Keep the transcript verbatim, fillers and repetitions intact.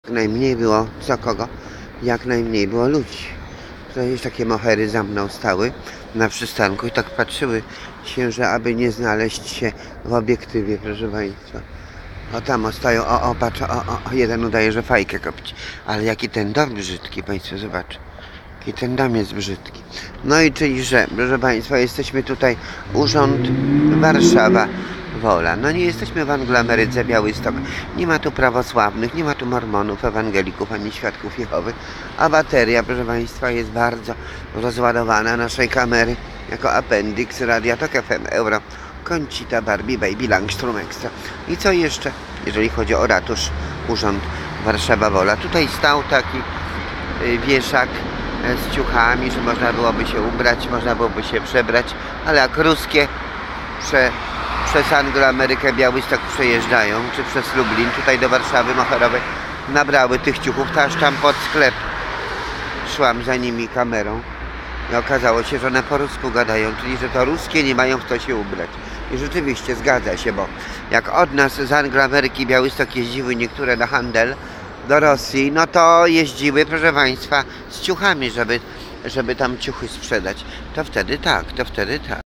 Jak najmniej było, co kogo? Jak najmniej było ludzi. Przecież takie mohery za mną stały na przystanku i tak patrzyły się, że aby nie znaleźć się w obiektywie, proszę Państwa. O tam o stoją, o, o patrz, o, o, o, jeden udaje, że fajkę kopić. Ale jaki ten dom brzydki, Państwo, zobacz. Jaki ten dom jest brzydki. No i czyli, że, proszę Państwa, jesteśmy tutaj, Urząd Warszawa Wola. No nie jesteśmy w Angloameryce, Białystok. Nie ma tu prawosławnych, nie ma tu mormonów, ewangelików, ani świadków Jehowy. A bateria, proszę Państwa, jest bardzo rozładowana naszej kamery jako appendix Radia Tok F M Euro. Conchita, Barbie, Baby, Langstrom Extra. I co jeszcze, jeżeli chodzi o ratusz, Urząd Warszawa Wola. Tutaj stał taki wieszak z ciuchami, że można byłoby się ubrać, można byłoby się przebrać, ale jak ruskie prze, przez Angloamerykę, Białystok przejeżdżają, czy przez Lublin, tutaj do Warszawy moherowej, nabrały tych ciuchów, to aż tam pod sklep szłam za nimi kamerą i okazało się, że one po rusku gadają, czyli że to ruskie nie mają w co się ubrać. I rzeczywiście zgadza się, bo jak od nas z Angloameryki, Białystok jeździły niektóre na handel do Rosji, no to jeździły, proszę Państwa, z ciuchami, żeby, żeby tam ciuchy sprzedać. To wtedy tak, to wtedy tak.